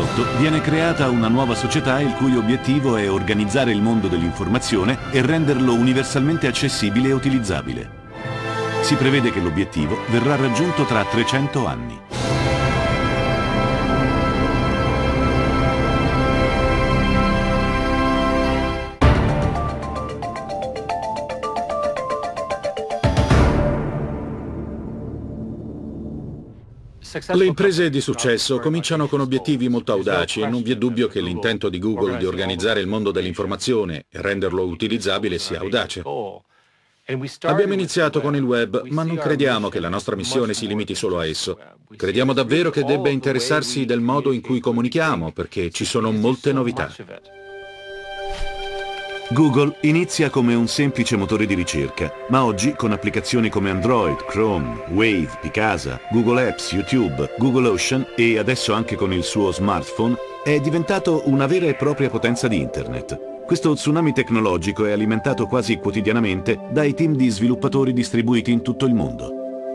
2008 viene creata una nuova società il cui obiettivo è organizzare il mondo dell'informazione e renderlo universalmente accessibile e utilizzabile. Si prevede che l'obiettivo verrà raggiunto tra 300 anni. Le imprese di successo cominciano con obiettivi molto audaci e non vi è dubbio che l'intento di Google di organizzare il mondo dell'informazione e renderlo utilizzabile sia audace. Abbiamo iniziato con il web, ma non crediamo che la nostra missione si limiti solo a esso. Crediamo davvero che debba interessarsi del modo in cui comunichiamo, perché ci sono molte novità. Google inizia come un semplice motore di ricerca, ma oggi con applicazioni come Android, Chrome, Wave, Picasa, Google Apps, YouTube, Google Ocean e adesso anche con il suo smartphone è diventato una vera e propria potenza di Internet. Questo tsunami tecnologico è alimentato quasi quotidianamente dai team di sviluppatori distribuiti in tutto il mondo.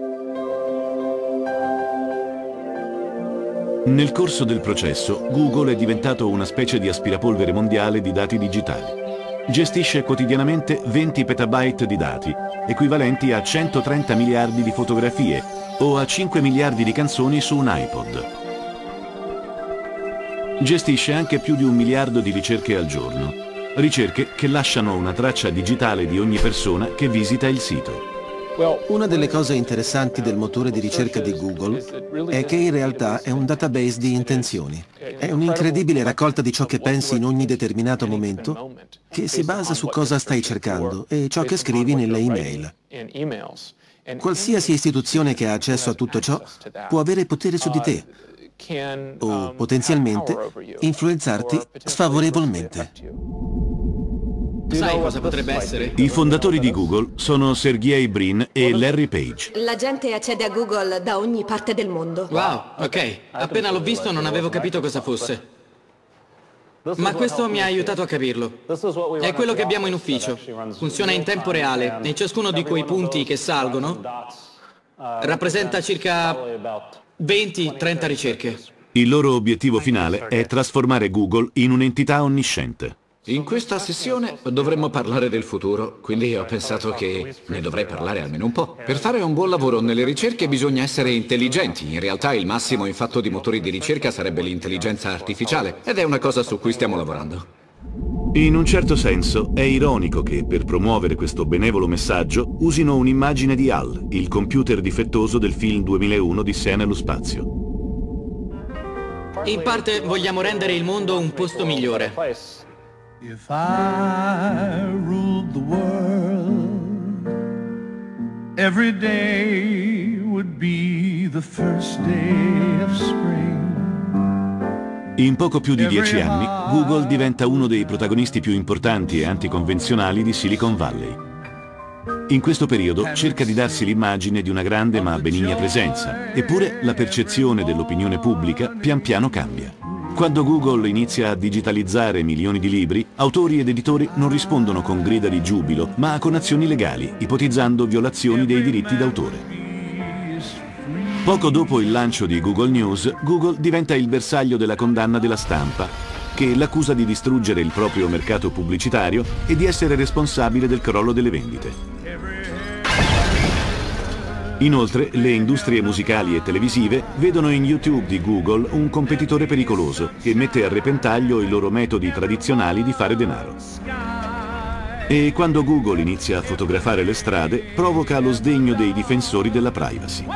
Nel corso del processo, Google è diventato una specie di aspirapolvere mondiale di dati digitali. Gestisce quotidianamente 20 petabyte di dati, equivalenti a 130 miliardi di fotografie o a 5 miliardi di canzoni su un iPod. Gestisce anche più di 1 miliardo di ricerche al giorno, ricerche che lasciano una traccia digitale di ogni persona che visita il sito. Una delle cose interessanti del motore di ricerca di Google è che in realtà è un database di intenzioni. È un'incredibile raccolta di ciò che pensi in ogni determinato momento, che si basa su cosa stai cercando e ciò che scrivi nelle email. Qualsiasi istituzione che ha accesso a tutto ciò può avere potere su di te o potenzialmente influenzarti sfavorevolmente. Sai cosa potrebbe essere? I fondatori di Google sono Sergey Brin e Larry Page. La gente accede a Google da ogni parte del mondo. Wow, ok. Appena l'ho visto non avevo capito cosa fosse. Ma questo mi ha aiutato a capirlo. È quello che abbiamo in ufficio. Funziona in tempo reale e ciascuno di quei punti che salgono rappresenta circa 20-30 ricerche. Il loro obiettivo finale è trasformare Google in un'entità onnisciente. In questa sessione dovremmo parlare del futuro, quindi ho pensato che ne dovrei parlare almeno un po'. Per fare un buon lavoro nelle ricerche bisogna essere intelligenti. In realtà il massimo in fatto di motori di ricerca sarebbe l'intelligenza artificiale, ed è una cosa su cui stiamo lavorando. In un certo senso è ironico che per promuovere questo benevolo messaggio usino un'immagine di HAL, il computer difettoso del film 2001 di Odissea nello spazio. In parte vogliamo rendere il mondo un posto migliore. If I ruled the world, every day would be the first day of spring. In poco più di 10 anni, Google diventa uno dei protagonisti più importanti e anticonvenzionali di Silicon Valley. In questo periodo cerca di darsi l'immagine di una grande ma benigna presenza, eppure la percezione dell'opinione pubblica pian piano cambia. Quando Google inizia a digitalizzare milioni di libri, autori ed editori non rispondono con grida di giubilo, ma con azioni legali, ipotizzando violazioni dei diritti d'autore. Poco dopo il lancio di Google News, Google diventa il bersaglio della condanna della stampa, che l'accusa di distruggere il proprio mercato pubblicitario e di essere responsabile del crollo delle vendite. Inoltre, le industrie musicali e televisive vedono in YouTube di Google un competitore pericoloso che mette a repentaglio i loro metodi tradizionali di fare denaro. E quando Google inizia a fotografare le strade, provoca lo sdegno dei difensori della privacy.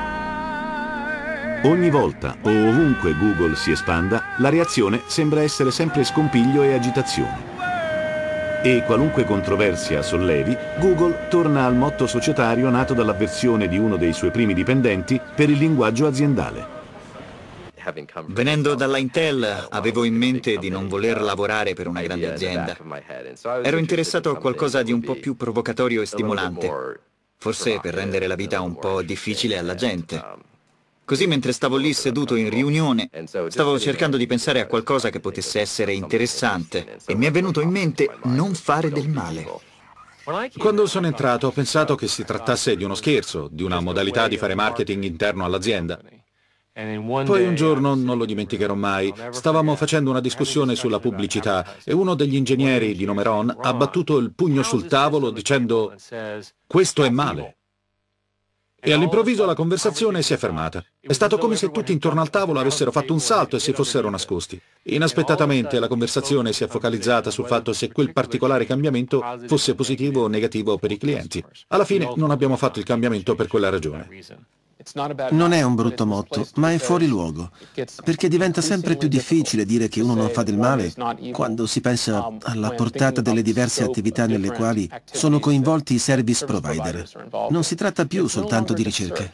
Ogni volta o ovunque Google si espanda, la reazione sembra essere sempre scompiglio e agitazione. E qualunque controversia sollevi, Google torna al motto societario nato dall'avversione di uno dei suoi primi dipendenti per il linguaggio aziendale. Venendo dalla Intel, avevo in mente di non voler lavorare per una grande azienda. Ero interessato a qualcosa di un po' più provocatorio e stimolante, forse per rendere la vita un po' difficile alla gente. Così mentre stavo lì seduto in riunione, stavo cercando di pensare a qualcosa che potesse essere interessante e mi è venuto in mente non fare del male. Quando sono entrato ho pensato che si trattasse di uno scherzo, di una modalità di fare marketing interno all'azienda. Poi un giorno, non lo dimenticherò mai, stavamo facendo una discussione sulla pubblicità e uno degli ingegneri di nome Ron ha battuto il pugno sul tavolo dicendo «Questo è male». E all'improvviso la conversazione si è fermata. È stato come se tutti intorno al tavolo avessero fatto un salto e si fossero nascosti. Inaspettatamente la conversazione si è focalizzata sul fatto se quel particolare cambiamento fosse positivo o negativo per i clienti. Alla fine non abbiamo fatto il cambiamento per quella ragione. Non è un brutto motto, ma è fuori luogo, perché diventa sempre più difficile dire che uno non fa del male quando si pensa alla portata delle diverse attività nelle quali sono coinvolti i service provider. Non si tratta più soltanto di ricerche.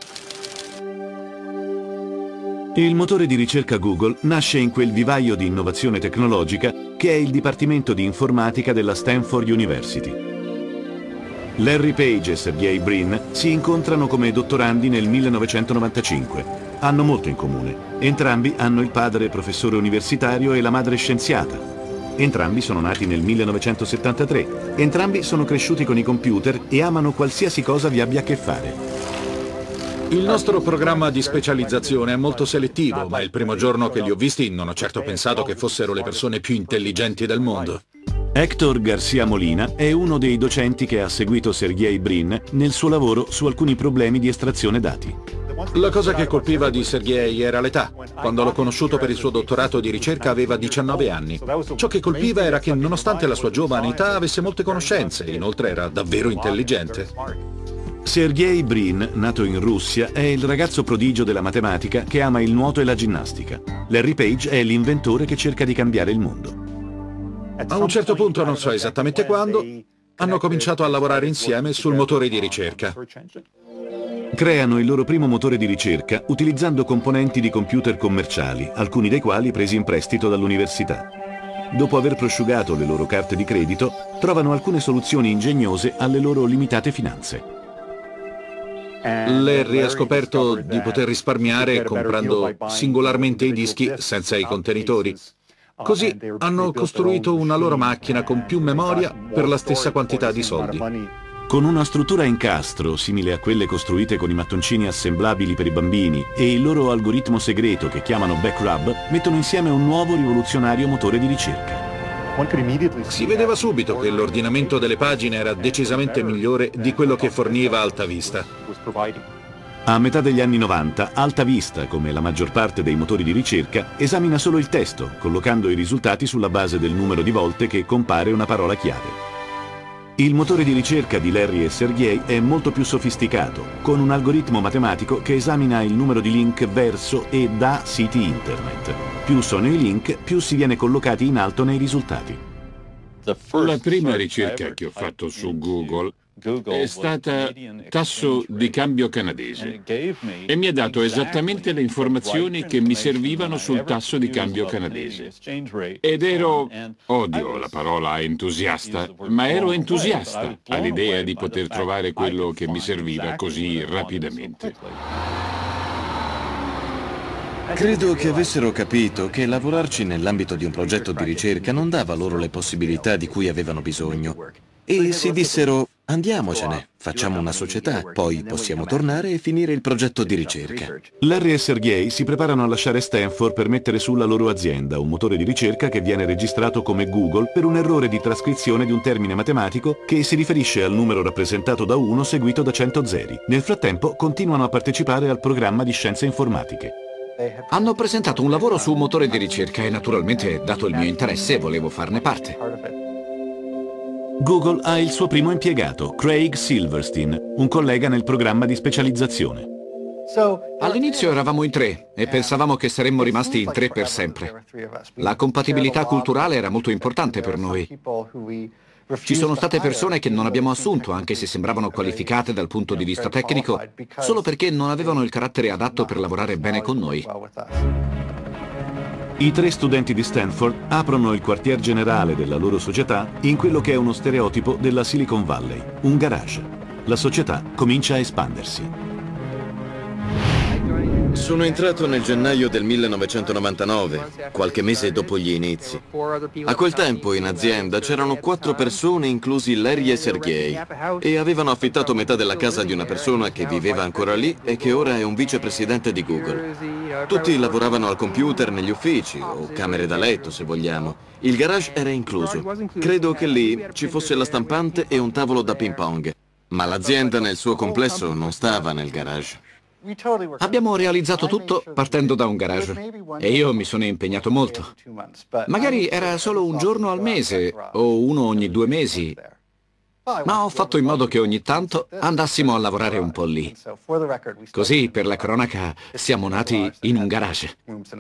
Il motore di ricerca Google nasce in quel vivaio di innovazione tecnologica che è il Dipartimento di Informatica della Stanford University. Larry Page e Sergey Brin si incontrano come dottorandi nel 1995. Hanno molto in comune. Entrambi hanno il padre professore universitario e la madre scienziata. Entrambi sono nati nel 1973. Entrambi sono cresciuti con i computer e amano qualsiasi cosa vi abbia a che fare. Il nostro programma di specializzazione è molto selettivo, ma il primo giorno che li ho visti non ho certo pensato che fossero le persone più intelligenti del mondo. Héctor García Molina è uno dei docenti che ha seguito Sergey Brin nel suo lavoro su alcuni problemi di estrazione dati. La cosa che colpiva di Sergey era l'età. Quando l'ho conosciuto per il suo dottorato di ricerca aveva 19 anni. Ciò che colpiva era che nonostante la sua giovane età avesse molte conoscenze e inoltre era davvero intelligente. Sergey Brin, nato in Russia, è il ragazzo prodigio della matematica che ama il nuoto e la ginnastica. Larry Page è l'inventore che cerca di cambiare il mondo. A un certo punto, non so esattamente quando, hanno cominciato a lavorare insieme sul motore di ricerca. Creano il loro primo motore di ricerca utilizzando componenti di computer commerciali, alcuni dei quali presi in prestito dall'università. Dopo aver prosciugato le loro carte di credito, trovano alcune soluzioni ingegnose alle loro limitate finanze. Larry ha scoperto di poter risparmiare comprando singolarmente i dischi senza i contenitori. Così hanno costruito una loro macchina con più memoria per la stessa quantità di soldi. Con una struttura a incastro, simile a quelle costruite con i mattoncini assemblabili per i bambini, e il loro algoritmo segreto che chiamano Backrub, mettono insieme un nuovo rivoluzionario motore di ricerca. Si vedeva subito che l'ordinamento delle pagine era decisamente migliore di quello che forniva AltaVista. A metà degli anni 90, AltaVista, come la maggior parte dei motori di ricerca, esamina solo il testo, collocando i risultati sulla base del numero di volte che compare una parola chiave. Il motore di ricerca di Larry e Sergey è molto più sofisticato, con un algoritmo matematico che esamina il numero di link verso e da siti internet. Più sono i link, più si viene collocati in alto nei risultati. La prima ricerca che ho fatto su Google è stata tasso di cambio canadese e mi ha dato esattamente le informazioni che mi servivano sul tasso di cambio canadese. Ed odio la parola entusiasta, ma ero entusiasta all'idea di poter trovare quello che mi serviva così rapidamente. Credo che avessero capito che lavorarci nell'ambito di un progetto di ricerca non dava loro le possibilità di cui avevano bisogno. E si dissero, andiamocene, facciamo una società, poi possiamo tornare e finire il progetto di ricerca. Larry e Sergey si preparano a lasciare Stanford per mettere su la loro azienda, un motore di ricerca che viene registrato come Google per un errore di trascrizione di un termine matematico che si riferisce al numero rappresentato da 1 seguito da 100 zeri. Nel frattempo continuano a partecipare al programma di scienze informatiche. Hanno presentato un lavoro su un motore di ricerca e naturalmente, dato il mio interesse, volevo farne parte. Google ha il suo primo impiegato, Craig Silverstein, un collega nel programma di specializzazione. All'inizio eravamo in 3 e pensavamo che saremmo rimasti in 3 per sempre. La compatibilità culturale era molto importante per noi. Ci sono state persone che non abbiamo assunto, anche se sembravano qualificate dal punto di vista tecnico, solo perché non avevano il carattere adatto per lavorare bene con noi. I 3 studenti di Stanford aprono il quartier generale della loro società in quello che è uno stereotipo della Silicon Valley, un garage. La società comincia a espandersi. Sono entrato nel gennaio del 1999, qualche mese dopo gli inizi. A quel tempo in azienda c'erano 4 persone, inclusi Larry e Sergey, e avevano affittato metà della casa di una persona che viveva ancora lì e che ora è un vicepresidente di Google. Tutti lavoravano al computer negli uffici, o camere da letto se vogliamo. Il garage era incluso. Credo che lì ci fosse la stampante e un tavolo da ping pong. Ma l'azienda nel suo complesso non stava nel garage. Abbiamo realizzato tutto partendo da un garage e io mi sono impegnato molto. Magari era solo un giorno al mese o uno ogni 2 mesi, ma ho fatto in modo che ogni tanto andassimo a lavorare un po' lì. Così, per la cronaca, siamo nati in un garage.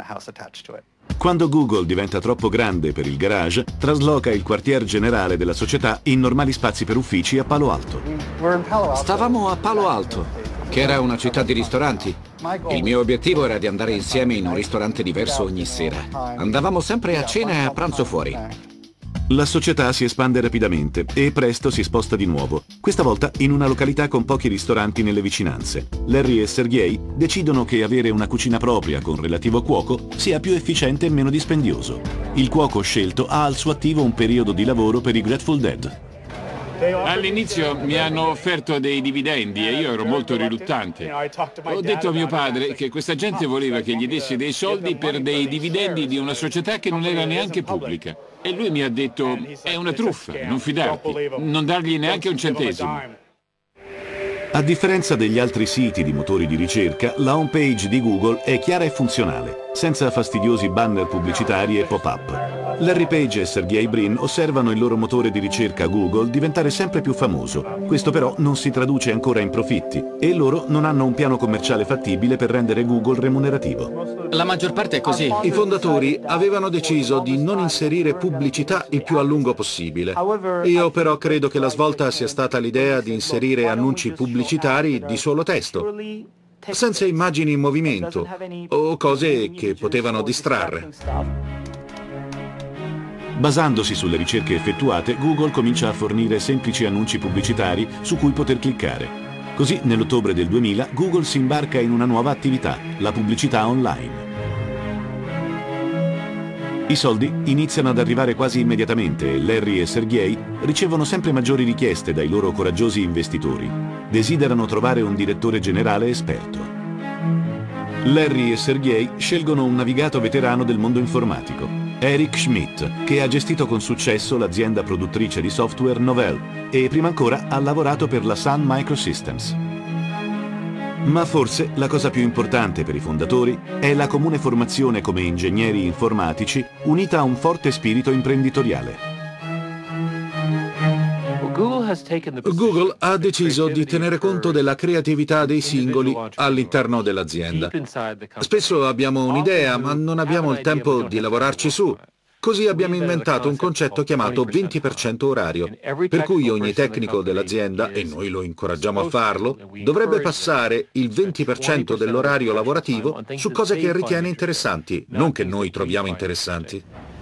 Quando Google diventa troppo grande per il garage, trasloca il quartier generale della società in normali spazi per uffici a Palo Alto. Stavamo a Palo Alto, che era una città di ristoranti. Il mio obiettivo era di andare insieme in un ristorante diverso ogni sera. Andavamo sempre a cena e a pranzo fuori. La società si espande rapidamente e presto si sposta di nuovo, questa volta in una località con pochi ristoranti nelle vicinanze. Larry e Sergey decidono che avere una cucina propria con relativo cuoco sia più efficiente e meno dispendioso. Il cuoco scelto ha al suo attivo un periodo di lavoro per i Grateful Dead. All'inizio mi hanno offerto dei dividendi e io ero molto riluttante. Ho detto a mio padre che questa gente voleva che gli dessi dei soldi per dei dividendi di una società che non era neanche pubblica. E lui mi ha detto, è una truffa, non fidarti, non dargli neanche un centesimo. A differenza degli altri siti di motori di ricerca, la homepage di Google è chiara e funzionale, senza fastidiosi banner pubblicitari e pop-up. Larry Page e Sergey Brin osservano il loro motore di ricerca Google diventare sempre più famoso. Questo però non si traduce ancora in profitti e loro non hanno un piano commerciale fattibile per rendere Google remunerativo. La maggior parte è così. I fondatori avevano deciso di non inserire pubblicità il più a lungo possibile. Io però credo che la svolta sia stata l'idea di inserire annunci pubblicitari di solo testo, senza immagini in movimento o cose che potevano distrarre. Basandosi sulle ricerche effettuate, Google comincia a fornire semplici annunci pubblicitari su cui poter cliccare. Così, nell'ottobre del 2000, Google si imbarca in una nuova attività, la pubblicità online. I soldi iniziano ad arrivare quasi immediatamente e Larry e Sergey ricevono sempre maggiori richieste dai loro coraggiosi investitori. Desiderano trovare un direttore generale esperto. Larry e Sergey scelgono un navigato veterano del mondo informatico, Eric Schmidt, che ha gestito con successo l'azienda produttrice di software Novell e prima ancora ha lavorato per la Sun Microsystems. Ma forse la cosa più importante per i fondatori è la comune formazione come ingegneri informatici unita a un forte spirito imprenditoriale. Google ha deciso di tenere conto della creatività dei singoli all'interno dell'azienda. Spesso abbiamo un'idea, ma non abbiamo il tempo di lavorarci su. Così abbiamo inventato un concetto chiamato 20% orario, per cui ogni tecnico dell'azienda, e noi lo incoraggiamo a farlo, dovrebbe passare il 20% dell'orario lavorativo su cose che ritiene interessanti, non che noi troviamo interessanti.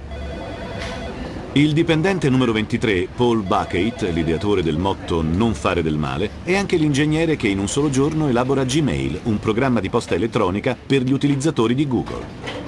Il dipendente numero 23, Paul Buckett, l'ideatore del motto "non fare del male", è anche l'ingegnere che in un solo giorno elabora Gmail, un programma di posta elettronica per gli utilizzatori di Google.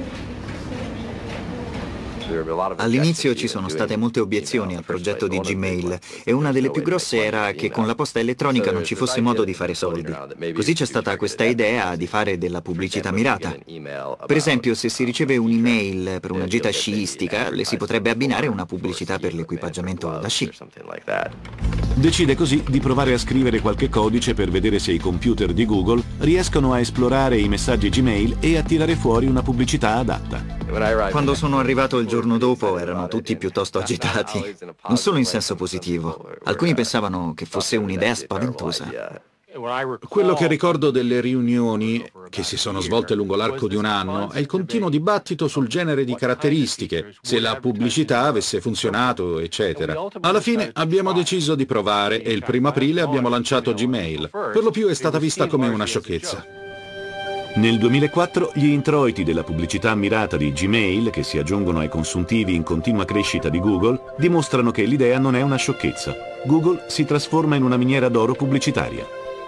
All'inizio ci sono state molte obiezioni al progetto di Gmail e una delle più grosse era che con la posta elettronica non ci fosse modo di fare soldi. Così c'è stata questa idea di fare della pubblicità mirata. Per esempio, se si riceve un'email per una gita sciistica, le si potrebbe abbinare una pubblicità per l'equipaggiamento da sci. Decide così di provare a scrivere qualche codice per vedere se i computer di Google riescono a esplorare i messaggi Gmail e a tirare fuori una pubblicità adatta. Quando sono arrivato il giorno dopo erano tutti piuttosto agitati, non solo in senso positivo. Alcuni pensavano che fosse un'idea spaventosa. Quello che ricordo delle riunioni, che si sono svolte lungo l'arco di un anno, è il continuo dibattito sul genere di caratteristiche, se la pubblicità avesse funzionato, eccetera. Alla fine abbiamo deciso di provare e il 1° aprile abbiamo lanciato Gmail. Per lo più è stata vista come una sciocchezza. Nel 2004 gli introiti della pubblicità mirata di Gmail, che si aggiungono ai consuntivi in continua crescita di Google, dimostrano che l'idea non è una sciocchezza. Google si trasforma in una miniera d'oro pubblicitaria.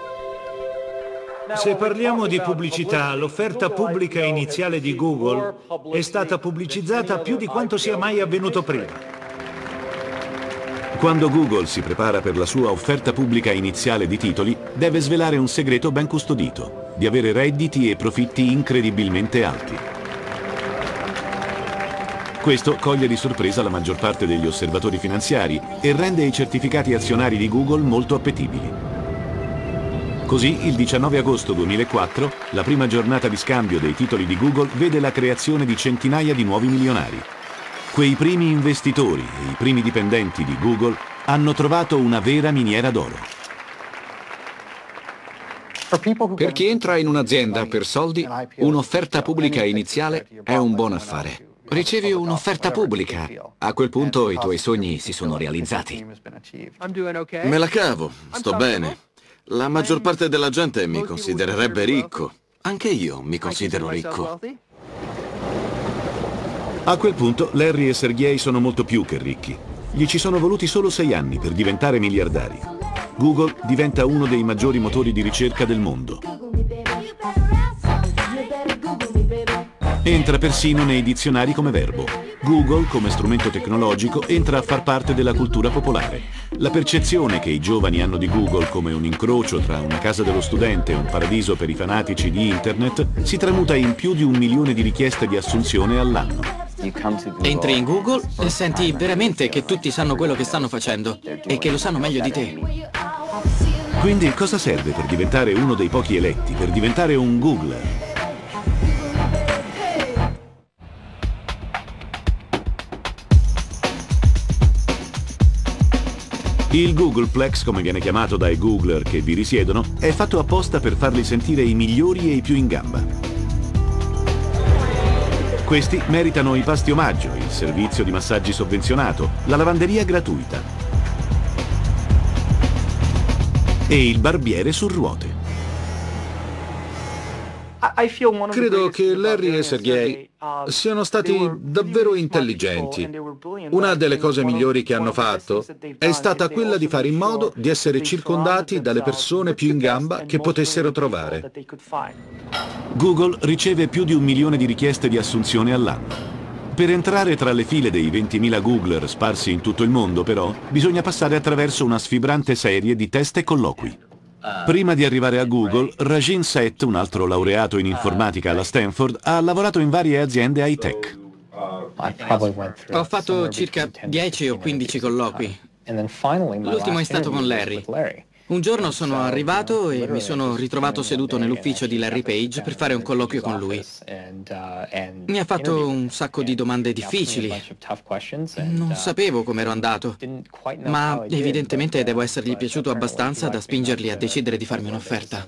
Se parliamo di pubblicità, l'offerta pubblica iniziale di Google è stata pubblicizzata più di quanto sia mai avvenuto prima. Quando Google si prepara per la sua offerta pubblica iniziale di titoli, deve svelare un segreto ben custodito. di avere redditi e profitti incredibilmente alti. Questo coglie di sorpresa la maggior parte degli osservatori finanziari e rende i certificati azionari di Google molto appetibili. Così, il 19 agosto 2004, la prima giornata di scambio dei titoli di Google vede la creazione di centinaia di nuovi milionari. Quei primi investitori e i primi dipendenti di Google hanno trovato una vera miniera d'oro. Per chi entra in un'azienda per soldi, un'offerta pubblica iniziale è un buon affare. Ricevi un'offerta pubblica. A quel punto i tuoi sogni si sono realizzati. Me la cavo, sto bene. La maggior parte della gente mi considererebbe ricco. Anche io mi considero ricco. A quel punto Larry e Sergey sono molto più che ricchi. Gli ci sono voluti solo 6 anni per diventare miliardari. Google diventa uno dei maggiori motori di ricerca del mondo. Entra persino nei dizionari come verbo. Google, come strumento tecnologico, entra a far parte della cultura popolare. La percezione che i giovani hanno di Google come un incrocio tra una casa dello studente e un paradiso per i fanatici di Internet si tramuta in più di 1 milione di richieste di assunzione all'anno. Entri in Google e senti veramente che tutti sanno quello che stanno facendo e che lo sanno meglio di te. Quindi cosa serve per diventare uno dei pochi eletti, per diventare un Googler? Il Googleplex, come viene chiamato dai Googler che vi risiedono, è fatto apposta per farli sentire i migliori e i più in gamba. Questi meritano i pasti omaggio, il servizio di massaggi sovvenzionato, la lavanderia gratuita e il barbiere su ruote. Credo che Larry e Sergey siano stati davvero intelligenti. Una delle cose migliori che hanno fatto è stata quella di fare in modo di essere circondati dalle persone più in gamba che potessero trovare. Google riceve più di 1 milione di richieste di assunzione all'anno. Per entrare tra le file dei 20.000 Googler sparsi in tutto il mondo, però, bisogna passare attraverso una sfibrante serie di test e colloqui. Prima di arrivare a Google, Rajan Seth, un altro laureato in informatica alla Stanford, ha lavorato in varie aziende high-tech. Ho fatto circa 10 o 15 colloqui. L'ultimo è stato con Larry. Un giorno sono arrivato e mi sono ritrovato seduto nell'ufficio di Larry Page per fare un colloquio con lui. Mi ha fatto un sacco di domande difficili. Non sapevo come ero andato, ma evidentemente devo essergli piaciuto abbastanza da spingerli a decidere di farmi un'offerta.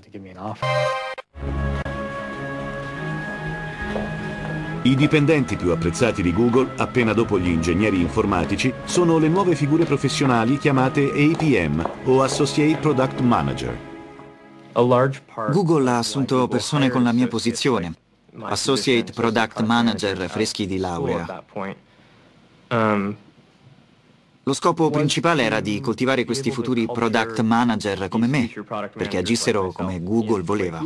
I dipendenti più apprezzati di Google, appena dopo gli ingegneri informatici, sono le nuove figure professionali chiamate APM o Associate Product Manager. Google ha assunto persone con la mia posizione, Associate Product Manager freschi di laurea. Lo scopo principale era di coltivare questi futuri Product Manager come me, perché agissero come Google voleva.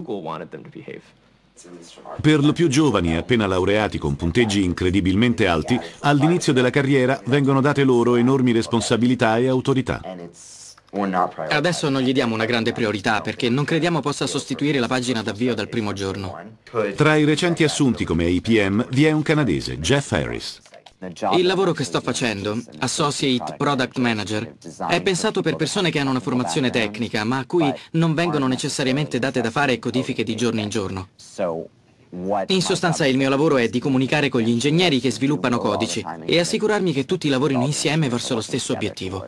Per lo più giovani e appena laureati con punteggi incredibilmente alti, all'inizio della carriera vengono date loro enormi responsabilità e autorità. Adesso non gli diamo una grande priorità perché non crediamo possa sostituire la pagina d'avvio dal primo giorno. Tra i recenti assunti come APM vi è un canadese, Jeff Harris. Il lavoro che sto facendo, Associate Product Manager, è pensato per persone che hanno una formazione tecnica, ma a cui non vengono necessariamente date da fare codifiche di giorno in giorno. In sostanza il mio lavoro è di comunicare con gli ingegneri che sviluppano codici e assicurarmi che tutti lavorino insieme verso lo stesso obiettivo.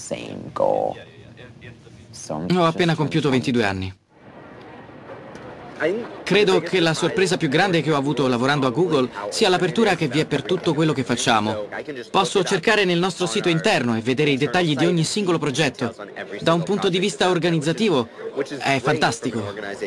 Ho appena compiuto 22 anni. Credo che la sorpresa più grande che ho avuto lavorando a Google sia l'apertura che vi è per tutto quello che facciamo. Posso cercare nel nostro sito interno e vedere i dettagli di ogni singolo progetto. Da un punto di vista organizzativo è fantastico.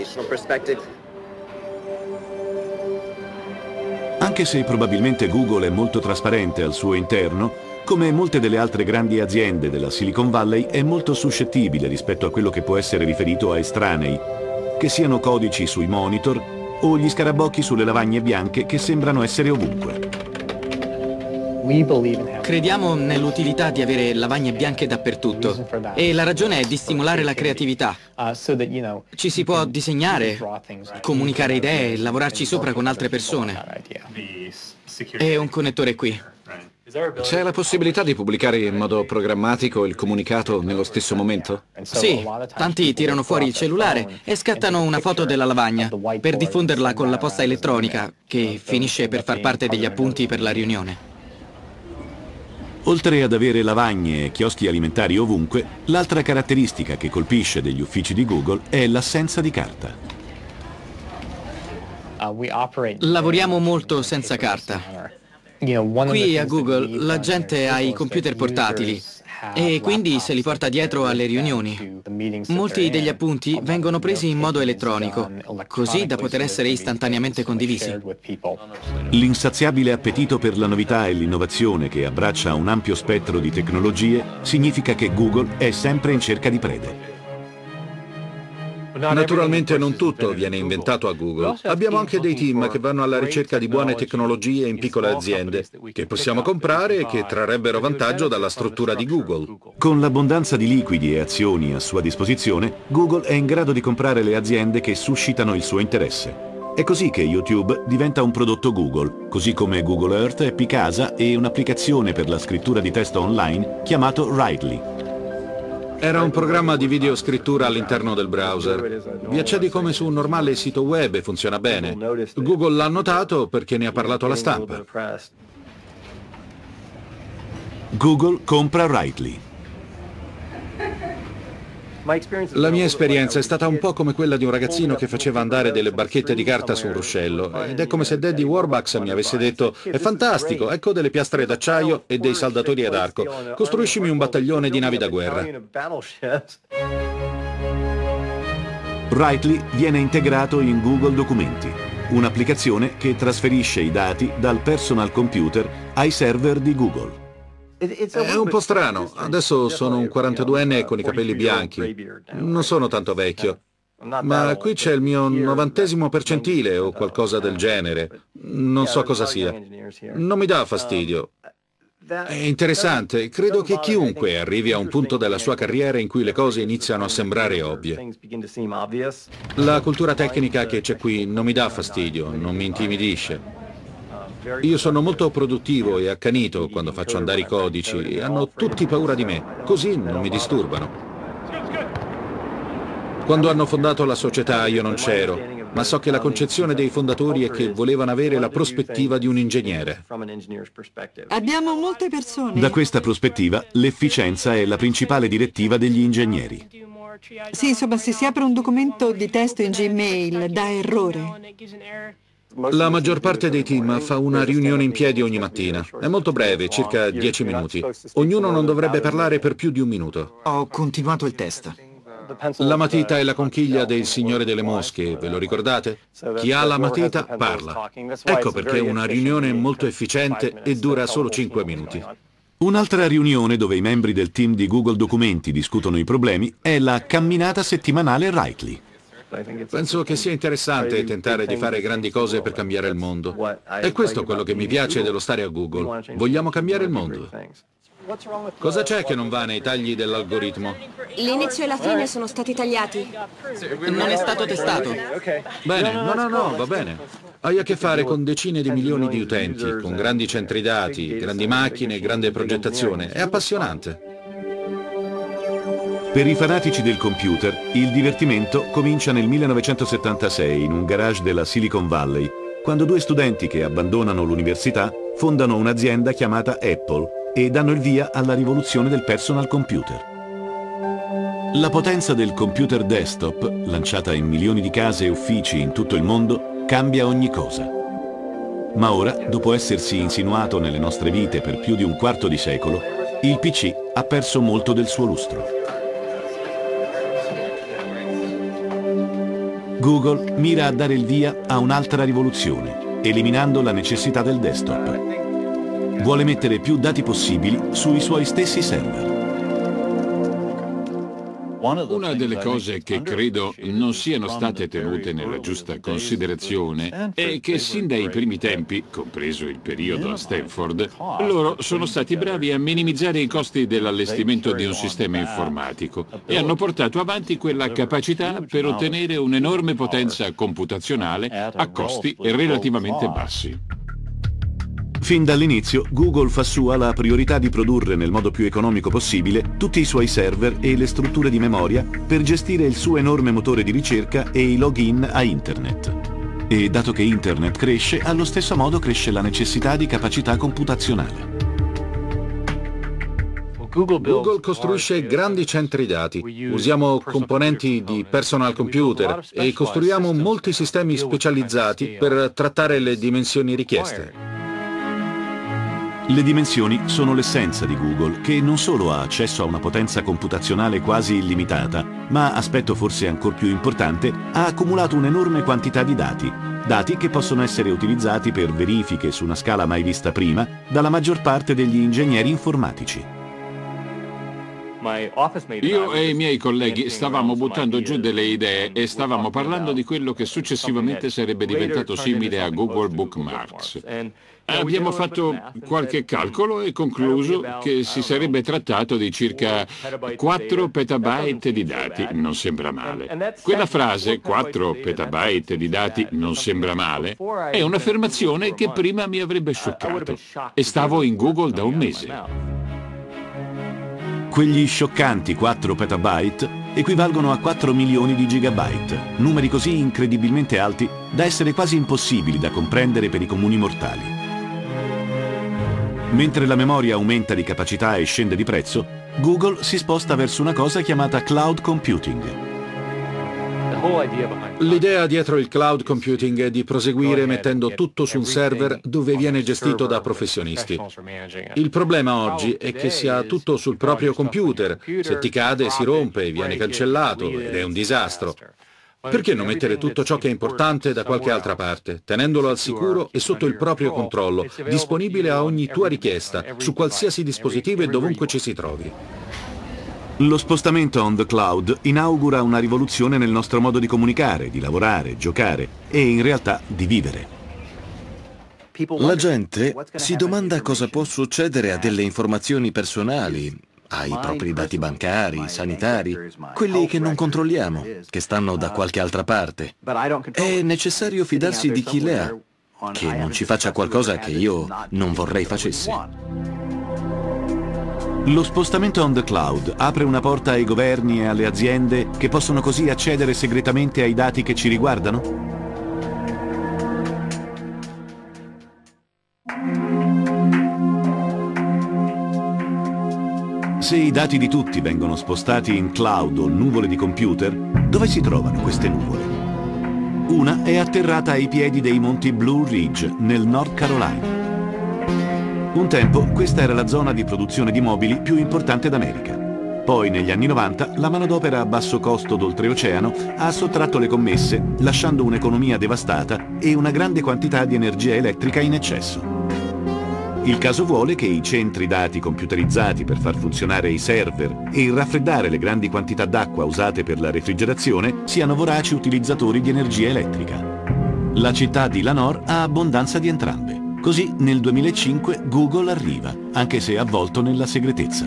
Anche se probabilmente Google è molto trasparente al suo interno, come molte delle altre grandi aziende della Silicon Valley è molto suscettibile rispetto a quello che può essere riferito a estranei, che siano codici sui monitor o gli scarabocchi sulle lavagne bianche che sembrano essere ovunque. Crediamo nell'utilità di avere lavagne bianche dappertutto e la ragione è di stimolare la creatività. Ci si può disegnare, comunicare idee, lavorarci sopra con altre persone. E un connettore qui. C'è la possibilità di pubblicare in modo programmatico il comunicato nello stesso momento? Sì, tanti tirano fuori il cellulare e scattano una foto della lavagna per diffonderla con la posta elettronica, che finisce per far parte degli appunti per la riunione. Oltre ad avere lavagne e chioschi alimentari ovunque, l'altra caratteristica che colpisce degli uffici di Google è l'assenza di carta. Lavoriamo molto senza carta. Qui a Google la gente ha i computer portatili e quindi se li porta dietro alle riunioni. Molti degli appunti vengono presi in modo elettronico, così da poter essere istantaneamente condivisi. L'insaziabile appetito per la novità e l'innovazione che abbraccia un ampio spettro di tecnologie significa che Google è sempre in cerca di prede. Naturalmente non tutto viene inventato a Google. Abbiamo anche dei team che vanno alla ricerca di buone tecnologie in piccole aziende, che possiamo comprare e che trarrebbero vantaggio dalla struttura di Google. Con l'abbondanza di liquidi e azioni a sua disposizione, Google è in grado di comprare le aziende che suscitano il suo interesse. È così che YouTube diventa un prodotto Google, così come Google Earth è Picasa e un'applicazione per la scrittura di testo online chiamato Writely. Era un programma di videoscrittura all'interno del browser. Vi accedi come su un normale sito web e funziona bene. Google l'ha notato perché ne ha parlato alla stampa. Google compra Writely. La mia esperienza è stata un po' come quella di un ragazzino che faceva andare delle barchette di carta su un ruscello, ed è come se Daddy Warbucks mi avesse detto: è fantastico, ecco delle piastre d'acciaio e dei saldatori ad arco, costruiscimi un battaglione di navi da guerra. Writely viene integrato in Google Documenti, un'applicazione che trasferisce i dati dal personal computer ai server di Google. È un po' strano, adesso sono un 42enne con i capelli bianchi, non sono tanto vecchio, ma qui c'è il mio 90° percentile o qualcosa del genere, non so cosa sia. Non mi dà fastidio. È interessante, credo che chiunque arrivi a un punto della sua carriera in cui le cose iniziano a sembrare ovvie. La cultura tecnica che c'è qui non mi dà fastidio, non mi intimidisce. Io sono molto produttivo e accanito quando faccio andare i codici e hanno tutti paura di me, così non mi disturbano. Quando hanno fondato la società io non c'ero, ma so che la concezione dei fondatori è che volevano avere la prospettiva di un ingegnere. Abbiamo molte persone. Da questa prospettiva, l'efficienza è la principale direttiva degli ingegneri. Sì, insomma, se si apre un documento di testo in Gmail, dà errore. La maggior parte dei team fa una riunione in piedi ogni mattina. È molto breve, circa 10 minuti. Ognuno non dovrebbe parlare per più di un minuto. Ho continuato il test. La matita è la conchiglia del Signore delle Mosche, ve lo ricordate? Chi ha la matita parla. Ecco perché è una riunione molto efficiente e dura solo 5 minuti. Un'altra riunione dove i membri del team di Google Documenti discutono i problemi è la camminata settimanale Writely. Penso che sia interessante tentare di fare grandi cose per cambiare il mondo. È questo quello che mi piace dello stare a Google. Vogliamo cambiare il mondo. Cosa c'è che non va nei tagli dell'algoritmo? L'inizio e la fine sono stati tagliati. Non è stato testato. Bene, no, va bene. Hai a che fare con decine di milioni di utenti, con grandi centri dati, grandi macchine, grande progettazione. È appassionante. Per i fanatici del computer, il divertimento comincia nel 1976 in un garage della Silicon Valley, quando due studenti che abbandonano l'università fondano un'azienda chiamata Apple e danno il via alla rivoluzione del personal computer. La potenza del computer desktop, lanciata in milioni di case e uffici in tutto il mondo, cambia ogni cosa. Ma ora, dopo essersi insinuato nelle nostre vite per più di un quarto di secolo, il PC ha perso molto del suo lustro. Google mira a dare il via a un'altra rivoluzione, eliminando la necessità del desktop. Vuole mettere più dati possibili sui suoi stessi server. Una delle cose che credo non siano state tenute nella giusta considerazione è che sin dai primi tempi, compreso il periodo a Stanford, loro sono stati bravi a minimizzare i costi dell'allestimento di un sistema informatico e hanno portato avanti quella capacità per ottenere un'enorme potenza computazionale a costi relativamente bassi. Fin dall'inizio, Google fa sua la priorità di produrre nel modo più economico possibile tutti i suoi server e le strutture di memoria per gestire il suo enorme motore di ricerca e i login a Internet. E dato che Internet cresce, allo stesso modo cresce la necessità di capacità computazionale. Google costruisce grandi centri dati, usiamo componenti di personal computer e costruiamo molti sistemi specializzati per trattare le dimensioni richieste. Le dimensioni sono l'essenza di Google, che non solo ha accesso a una potenza computazionale quasi illimitata, ma, aspetto forse ancor più importante, ha accumulato un'enorme quantità di dati che possono essere utilizzati per verifiche su una scala mai vista prima dalla maggior parte degli ingegneri informatici. Io e i miei colleghi stavamo buttando giù delle idee e stavamo parlando di quello che successivamente sarebbe diventato simile a Google Bookmarks. Abbiamo fatto qualche calcolo e concluso che si sarebbe trattato di circa 4 petabyte di dati, non sembra male. Quella frase, 4 petabyte di dati non sembra male, è un'affermazione che prima mi avrebbe scioccato. E stavo in Google da un mese. Quegli scioccanti 4 petabyte equivalgono a 4 milioni di gigabyte, numeri così incredibilmente alti da essere quasi impossibili da comprendere per i comuni mortali. Mentre la memoria aumenta di capacità e scende di prezzo, Google si sposta verso una cosa chiamata cloud computing. L'idea dietro il cloud computing è di proseguire mettendo tutto su un server dove viene gestito da professionisti. Il problema oggi è che si ha tutto sul proprio computer. Se ti cade, si rompe, viene cancellato ed è un disastro. Perché non mettere tutto ciò che è importante da qualche altra parte, tenendolo al sicuro e sotto il proprio controllo, disponibile a ogni tua richiesta, su qualsiasi dispositivo e dovunque ci si trovi? Lo spostamento on the cloud inaugura una rivoluzione nel nostro modo di comunicare, di lavorare, giocare e in realtà di vivere. La gente si domanda cosa può succedere a delle informazioni personali, ai propri dati bancari, sanitari, quelli che non controlliamo, che stanno da qualche altra parte. È necessario fidarsi di chi le ha, che non ci faccia qualcosa che io non vorrei facesse. Lo spostamento on the cloud apre una porta ai governi e alle aziende che possono così accedere segretamente ai dati che ci riguardano? Se i dati di tutti vengono spostati in cloud o nuvole di computer, dove si trovano queste nuvole? Una è atterrata ai piedi dei monti Blue Ridge, nel North Carolina. Un tempo questa era la zona di produzione di mobili più importante d'America. Poi negli anni 90 la manodopera a basso costo d'oltreoceano ha sottratto le commesse, lasciando un'economia devastata e una grande quantità di energia elettrica in eccesso. Il caso vuole che i centri dati computerizzati per far funzionare i server e il raffreddare le grandi quantità d'acqua usate per la refrigerazione siano voraci utilizzatori di energia elettrica. La città di Lenoir ha abbondanza di entrambe. Così nel 2005 Google arriva, anche se avvolto nella segretezza.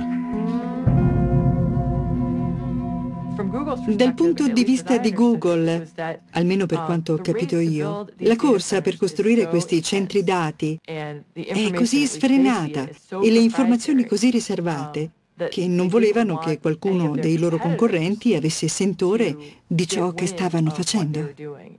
Dal punto di vista di Google, almeno per quanto ho capito io, la corsa per costruire questi centri dati è così sfrenata e le informazioni così riservate che non volevano che qualcuno dei loro concorrenti avesse sentore di ciò che stavano facendo.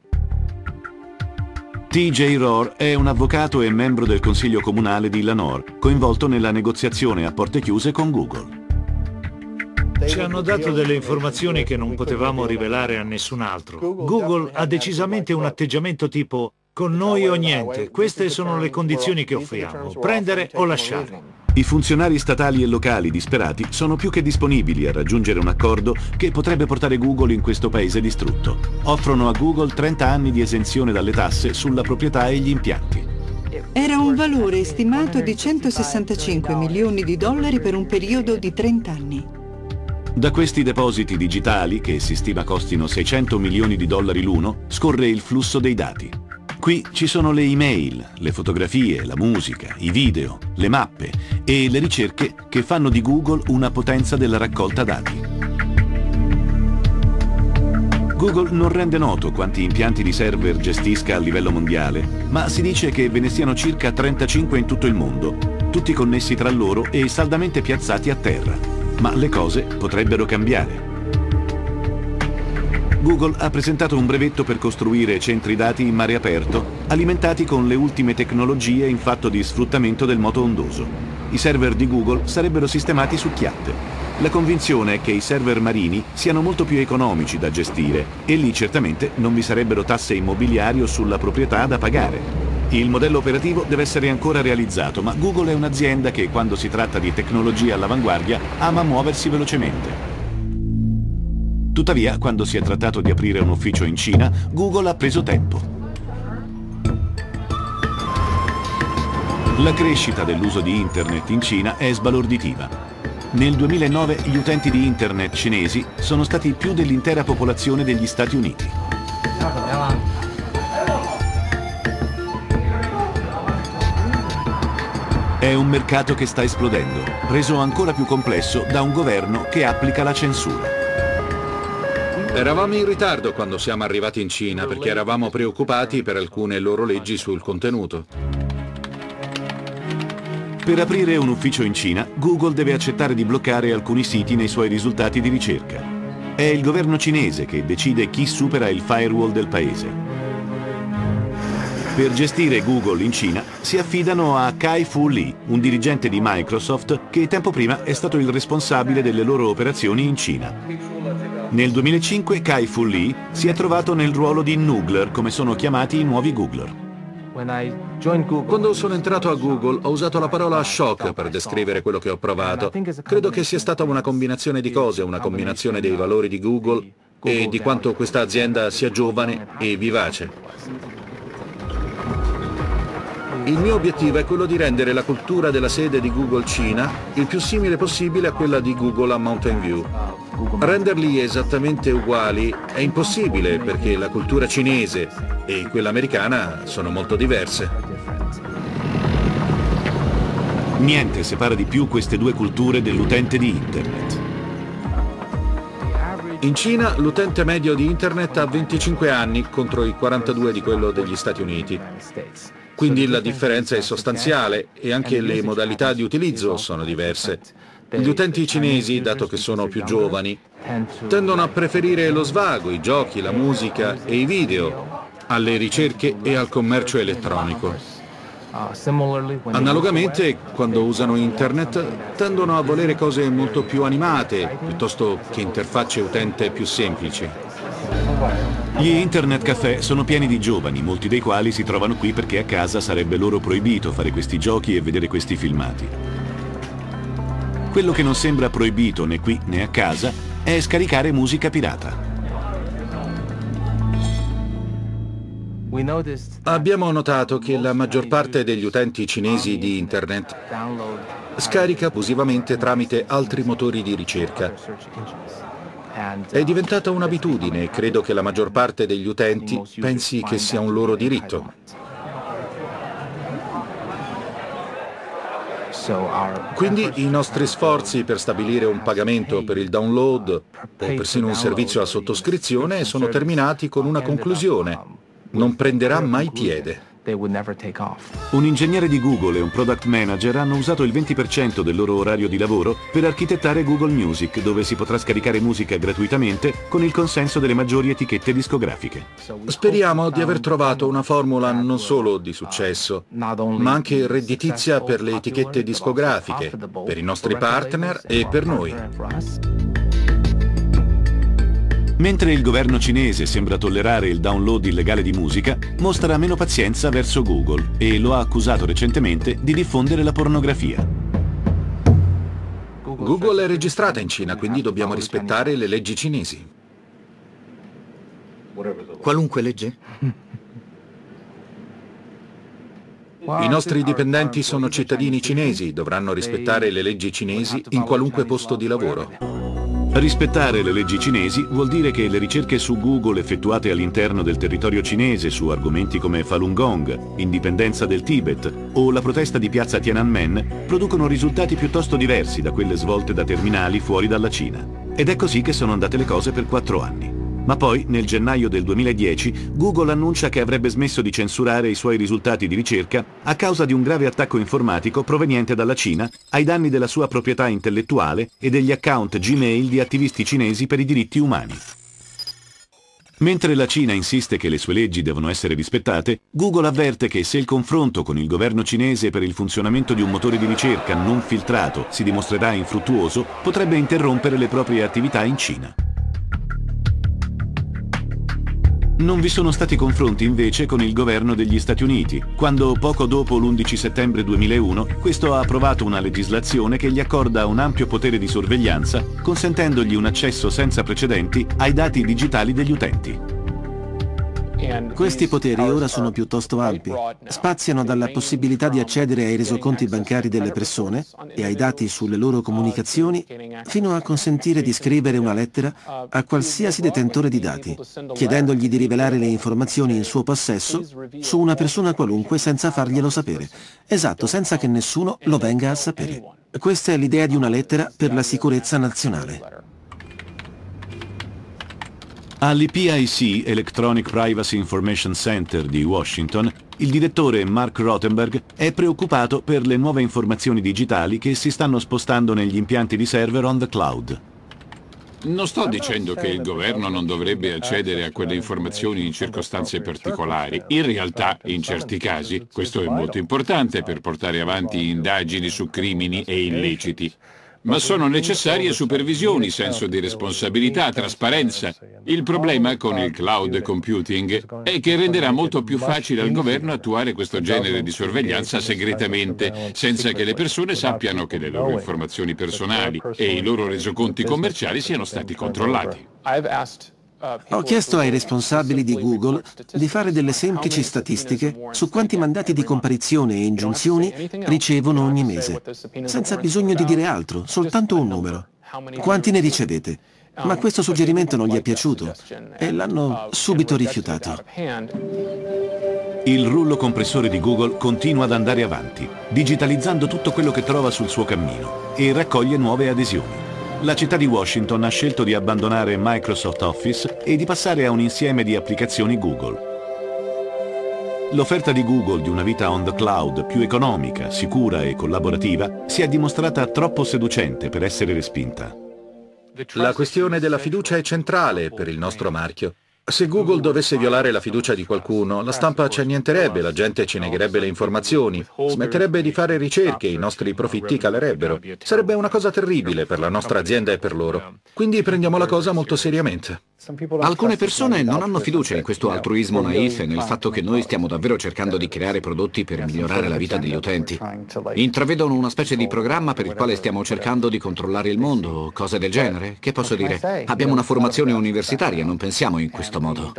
T.J. Rohr è un avvocato e membro del Consiglio Comunale di Lenoir, coinvolto nella negoziazione a porte chiuse con Google. Ci hanno dato delle informazioni che non potevamo rivelare a nessun altro. Google ha decisamente un atteggiamento tipo con noi o niente, queste sono le condizioni che offriamo, prendere o lasciare. I funzionari statali e locali disperati sono più che disponibili a raggiungere un accordo che potrebbe portare Google in questo paese distrutto. Offrono a Google 30 anni di esenzione dalle tasse sulla proprietà e gli impianti. Era un valore stimato di $165 milioni per un periodo di 30 anni. Da questi depositi digitali, che si stima costino 600 milioni di dollari l'uno, scorre il flusso dei dati. Qui ci sono le email, le fotografie, la musica, i video, le mappe e le ricerche che fanno di Google una potenza della raccolta dati. Google non rende noto quanti impianti di server gestisca a livello mondiale, ma si dice che ve ne siano circa 35 in tutto il mondo, tutti connessi tra loro e saldamente piazzati a terra. Ma le cose potrebbero cambiare. Google ha presentato un brevetto per costruire centri dati in mare aperto, alimentati con le ultime tecnologie in fatto di sfruttamento del moto ondoso. I server di Google sarebbero sistemati su chiatte. La convinzione è che i server marini siano molto più economici da gestire e lì certamente non vi sarebbero tasse immobiliari o sulla proprietà da pagare. Il modello operativo deve essere ancora realizzato, ma Google è un'azienda che, quando si tratta di tecnologie all'avanguardia, ama muoversi velocemente. Tuttavia, quando si è trattato di aprire un ufficio in Cina, Google ha preso tempo. La crescita dell'uso di Internet in Cina è sbalorditiva. Nel 2009 gli utenti di Internet cinesi sono stati più dell'intera popolazione degli Stati Uniti. È un mercato che sta esplodendo, reso ancora più complesso da un governo che applica la censura. Eravamo in ritardo quando siamo arrivati in Cina perché eravamo preoccupati per alcune loro leggi sul contenuto. Per aprire un ufficio in Cina, Google deve accettare di bloccare alcuni siti nei suoi risultati di ricerca. È il governo cinese che decide chi supera il firewall del paese. Per gestire Google in Cina si affidano a Kai-Fu Lee, un dirigente di Microsoft che tempo prima è stato il responsabile delle loro operazioni in Cina. Nel 2005 Kai-Fu Lee si è trovato nel ruolo di Noogler, come sono chiamati i nuovi Googler. Quando sono entrato a Google ho usato la parola shock per descrivere quello che ho provato. Credo che sia stata una combinazione di cose, una combinazione dei valori di Google e di quanto questa azienda sia giovane e vivace. Il mio obiettivo è quello di rendere la cultura della sede di Google Cina il più simile possibile a quella di Google a Mountain View. Renderli esattamente uguali è impossibile perché la cultura cinese e quella americana sono molto diverse. Niente separa di più queste due culture dell'utente di Internet. In Cina l'utente medio di Internet ha 25 anni contro i 42 di quello degli Stati Uniti. Quindi la differenza è sostanziale e anche le modalità di utilizzo sono diverse. Gli utenti cinesi, dato che sono più giovani, tendono a preferire lo svago, i giochi, la musica e i video alle ricerche e al commercio elettronico. Analogamente, quando usano Internet, tendono a volere cose molto più animate, piuttosto che interfacce utente più semplici. Gli internet caffè sono pieni di giovani, molti dei quali si trovano qui perché a casa sarebbe loro proibito fare questi giochi e vedere questi filmati. Quello che non sembra proibito né qui né a casa è scaricare musica pirata. Abbiamo notato che la maggior parte degli utenti cinesi di Internet scarica abusivamente tramite altri motori di ricerca. È diventata un'abitudine e credo che la maggior parte degli utenti pensi che sia un loro diritto. Quindi i nostri sforzi per stabilire un pagamento per il download o persino un servizio a sottoscrizione sono terminati con una conclusione: non prenderà mai piede. Un ingegnere di Google e un product manager hanno usato il 20% del loro orario di lavoro per architettare Google Music, dove si potrà scaricare musica gratuitamente con il consenso delle maggiori etichette discografiche. Speriamo di aver trovato una formula non solo di successo, ma anche redditizia per le etichette discografiche, per i nostri partner e per noi. Mentre il governo cinese sembra tollerare il download illegale di musica, mostra meno pazienza verso Google e lo ha accusato recentemente di diffondere la pornografia. Google è registrata in Cina, quindi dobbiamo rispettare le leggi cinesi. Qualunque legge? I nostri dipendenti sono cittadini cinesi, dovranno rispettare le leggi cinesi in qualunque posto di lavoro. Rispettare le leggi cinesi vuol dire che le ricerche su Google effettuate all'interno del territorio cinese su argomenti come Falun Gong, indipendenza del Tibet o la protesta di piazza Tiananmen producono risultati piuttosto diversi da quelle svolte da terminali fuori dalla Cina. Ed è così che sono andate le cose per 4 anni. Ma poi, nel gennaio del 2010, Google annuncia che avrebbe smesso di censurare i suoi risultati di ricerca a causa di un grave attacco informatico proveniente dalla Cina ai danni della sua proprietà intellettuale e degli account Gmail di attivisti cinesi per i diritti umani. Mentre la Cina insiste che le sue leggi devono essere rispettate, Google avverte che se il confronto con il governo cinese per il funzionamento di un motore di ricerca non filtrato si dimostrerà infruttuoso, potrebbe interrompere le proprie attività in Cina. Non vi sono stati confronti invece con il governo degli Stati Uniti, quando poco dopo l'11 settembre 2001 questo ha approvato una legislazione che gli accorda un ampio potere di sorveglianza, consentendogli un accesso senza precedenti ai dati digitali degli utenti. Questi poteri ora sono piuttosto ampi. Spaziano dalla possibilità di accedere ai resoconti bancari delle persone e ai dati sulle loro comunicazioni, fino a consentire di scrivere una lettera a qualsiasi detentore di dati, chiedendogli di rivelare le informazioni in suo possesso su una persona qualunque senza farglielo sapere. Esatto, senza che nessuno lo venga a sapere. Questa è l'idea di una lettera per la sicurezza nazionale. All'EPIC, Electronic Privacy Information Center di Washington, il direttore Mark Rothenberg è preoccupato per le nuove informazioni digitali che si stanno spostando negli impianti di server on the cloud. Non sto dicendo che il governo non dovrebbe accedere a quelle informazioni in circostanze particolari. In realtà, in certi casi, questo è molto importante per portare avanti indagini su crimini e illeciti. Ma sono necessarie supervisioni, senso di responsabilità, trasparenza. Il problema con il cloud computing è che renderà molto più facile al governo attuare questo genere di sorveglianza segretamente, senza che le persone sappiano che le loro informazioni personali e i loro resoconti commerciali siano stati controllati. Ho chiesto ai responsabili di Google di fare delle semplici statistiche su quanti mandati di comparizione e ingiunzioni ricevono ogni mese, senza bisogno di dire altro, soltanto un numero. Quanti ne ricevete? Ma questo suggerimento non gli è piaciuto e l'hanno subito rifiutato. Il rullo compressore di Google continua ad andare avanti, digitalizzando tutto quello che trova sul suo cammino e raccoglie nuove adesioni. La città di Washington ha scelto di abbandonare Microsoft Office e di passare a un insieme di applicazioni Google. L'offerta di Google di una vita on the cloud più economica, sicura e collaborativa si è dimostrata troppo seducente per essere respinta. La questione della fiducia è centrale per il nostro marchio. Se Google dovesse violare la fiducia di qualcuno, la stampa ci annienterebbe, la gente ci negherebbe le informazioni, smetterebbe di fare ricerche, i nostri profitti calerebbero. Sarebbe una cosa terribile per la nostra azienda e per loro. Quindi prendiamo la cosa molto seriamente. Alcune persone non hanno fiducia in questo altruismo naif e nel fatto che noi stiamo davvero cercando di creare prodotti per migliorare la vita degli utenti. Intravedono una specie di programma per il quale stiamo cercando di controllare il mondo o cose del genere. Che posso dire? Abbiamo una formazione universitaria, non pensiamo in questo modo.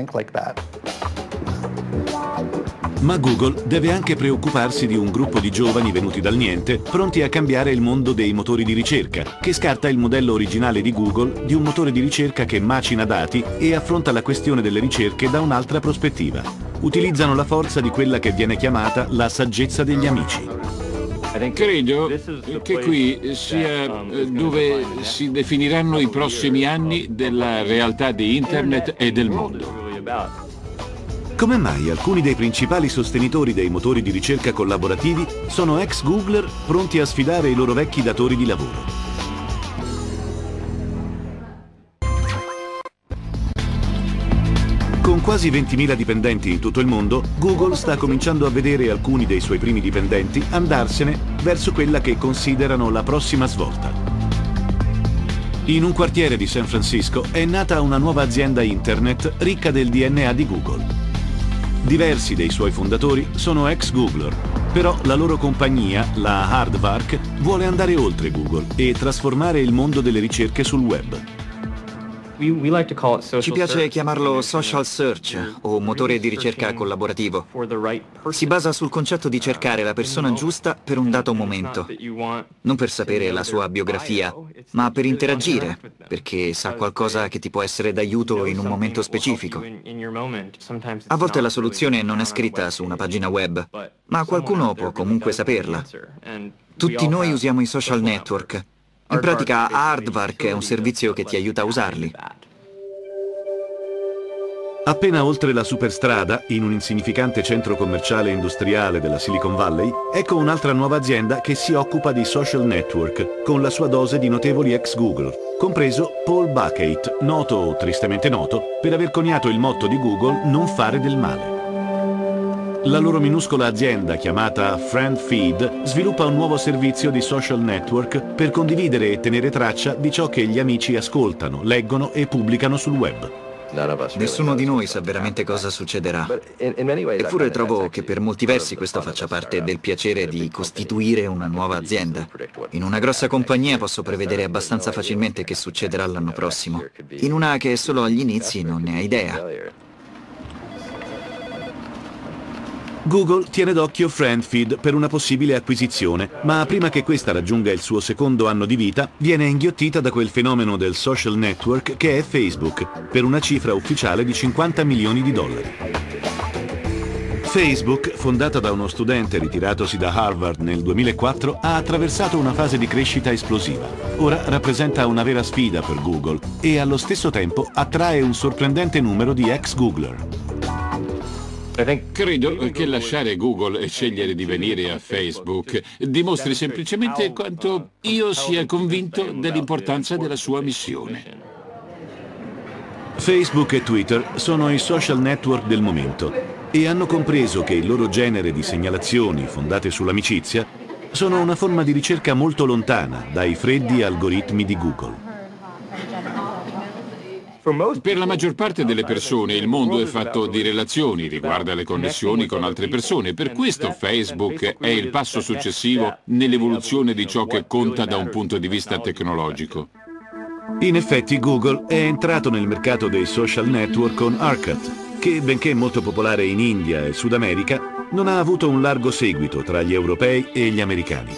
Ma Google deve anche preoccuparsi di un gruppo di giovani venuti dal niente, pronti a cambiare il mondo dei motori di ricerca, che scarta il modello originale di Google di un motore di ricerca che macina dati e affronta la questione delle ricerche da un'altra prospettiva. Utilizzano la forza di quella che viene chiamata la saggezza degli amici. Credo che qui sia dove si definiranno i prossimi anni della realtà di Internet e del mondo. Come mai alcuni dei principali sostenitori dei motori di ricerca collaborativi sono ex Googler pronti a sfidare i loro vecchi datori di lavoro? Con quasi 20.000 dipendenti in tutto il mondo, Google sta cominciando a vedere alcuni dei suoi primi dipendenti andarsene verso quella che considerano la prossima svolta. In un quartiere di San Francisco è nata una nuova azienda internet ricca del DNA di Google. Diversi dei suoi fondatori sono ex Googler, però la loro compagnia, la Aardvark, vuole andare oltre Google e trasformare il mondo delle ricerche sul web. Ci piace chiamarlo social search o motore di ricerca collaborativo. Si basa sul concetto di cercare la persona giusta per un dato momento, non per sapere la sua biografia, ma per interagire, perché sa qualcosa che ti può essere d'aiuto in un momento specifico. A volte la soluzione non è scritta su una pagina web, ma qualcuno può comunque saperla. Tutti noi usiamo i social network. In pratica, Aardvark è un servizio che ti aiuta a usarli. Appena oltre la superstrada, in un insignificante centro commerciale e industriale della Silicon Valley, ecco un'altra nuova azienda che si occupa di social network, con la sua dose di notevoli ex Google, compreso Paul Buckett, noto o tristemente noto, per aver coniato il motto di Google "non fare del male". La loro minuscola azienda, chiamata FriendFeed, sviluppa un nuovo servizio di social network per condividere e tenere traccia di ciò che gli amici ascoltano, leggono e pubblicano sul web. Nessuno di noi sa veramente cosa succederà. Eppure trovo che per molti versi questo faccia parte del piacere di costituire una nuova azienda. In una grossa compagnia posso prevedere abbastanza facilmente che succederà l'anno prossimo. In una che è solo agli inizi non ne ha idea. Google tiene d'occhio FriendFeed per una possibile acquisizione, ma prima che questa raggiunga il suo secondo anno di vita, viene inghiottita da quel fenomeno del social network che è Facebook, per una cifra ufficiale di $50 milioni. Facebook, fondata da uno studente ritiratosi da Harvard nel 2004, ha attraversato una fase di crescita esplosiva. Ora rappresenta una vera sfida per Google e allo stesso tempo attrae un sorprendente numero di ex-Googler. Credo che lasciare Google e scegliere di venire a Facebook dimostri semplicemente quanto io sia convinto dell'importanza della sua missione. Facebook e Twitter sono i social network del momento e hanno compreso che il loro genere di segnalazioni fondate sull'amicizia sono una forma di ricerca molto lontana dai freddi algoritmi di Google. Per la maggior parte delle persone il mondo è fatto di relazioni, riguarda le connessioni con altre persone. Per questo Facebook è il passo successivo nell'evoluzione di ciò che conta da un punto di vista tecnologico. In effetti Google è entrato nel mercato dei social network con Arcat, che benché molto popolare in India e Sud America, non ha avuto un largo seguito tra gli europei e gli americani.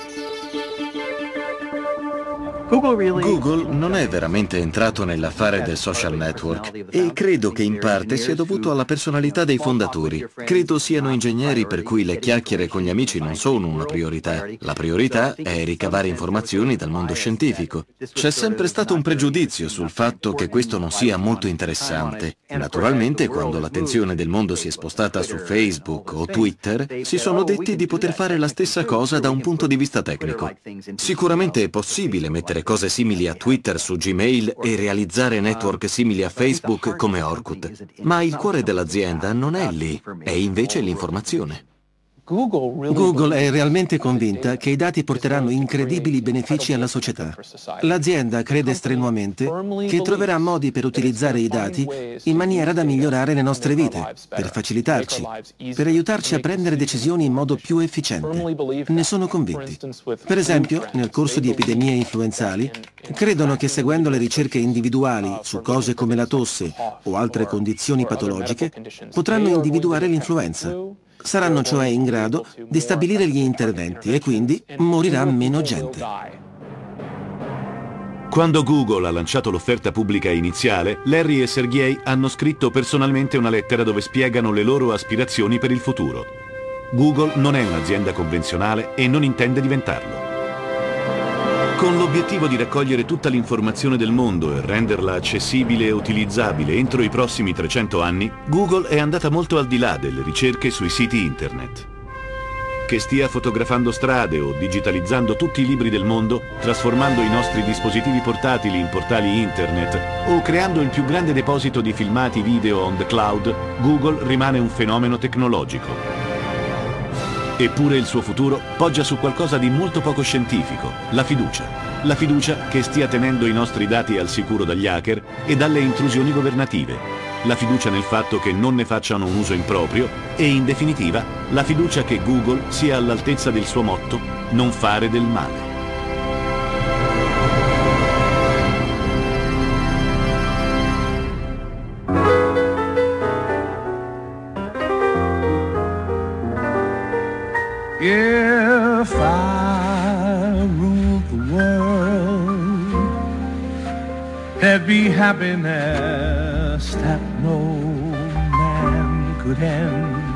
Google non è veramente entrato nell'affare del social network e credo che in parte sia dovuto alla personalità dei fondatori. Credo siano ingegneri per cui le chiacchiere con gli amici non sono una priorità. La priorità è ricavare informazioni dal mondo scientifico. C'è sempre stato un pregiudizio sul fatto che questo non sia molto interessante. Naturalmente, quando l'attenzione del mondo si è spostata su Facebook o Twitter, si sono detti di poter fare la stessa cosa da un punto di vista tecnico. Sicuramente è possibile mettere cose simili a Twitter su Gmail e realizzare network simili a Facebook come Orkut. Ma il cuore dell'azienda non è lì, è invece l'informazione. Google è realmente convinta che i dati porteranno incredibili benefici alla società. L'azienda crede strenuamente che troverà modi per utilizzare i dati in maniera da migliorare le nostre vite, per facilitarci, per aiutarci a prendere decisioni in modo più efficiente. Ne sono convinti. Per esempio, nel corso di epidemie influenzali, credono che seguendo le ricerche individuali su cose come la tosse o altre condizioni patologiche, potranno individuare l'influenza. Saranno cioè in grado di stabilire gli interventi e quindi morirà meno gente. Quando Google ha lanciato l'offerta pubblica iniziale, Larry e Sergey hanno scritto personalmente una lettera dove spiegano le loro aspirazioni per il futuro. Google non è un'azienda convenzionale e non intende diventarlo. Con l'obiettivo di raccogliere tutta l'informazione del mondo e renderla accessibile e utilizzabile entro i prossimi 300 anni, Google è andata molto al di là delle ricerche sui siti internet. Che stia fotografando strade o digitalizzando tutti i libri del mondo, trasformando i nostri dispositivi portatili in portali internet o creando il più grande deposito di filmati video on the cloud, Google rimane un fenomeno tecnologico. Eppure il suo futuro poggia su qualcosa di molto poco scientifico, la fiducia. La fiducia che stia tenendo i nostri dati al sicuro dagli hacker e dalle intrusioni governative. La fiducia nel fatto che non ne facciano un uso improprio e, in definitiva, la fiducia che Google sia all'altezza del suo motto, non fare del male. happiness that no man could end.